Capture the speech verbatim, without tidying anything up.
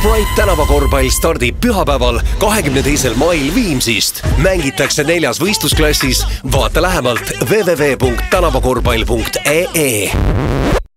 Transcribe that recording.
Sprite tänavakorvpall stardib pühapäeval, kahekümne teisel mail Viimsist. Mängitakse neljas võistlusklassis. Vaata lähemalt w w w punkt tänavakorvpall punkt e e.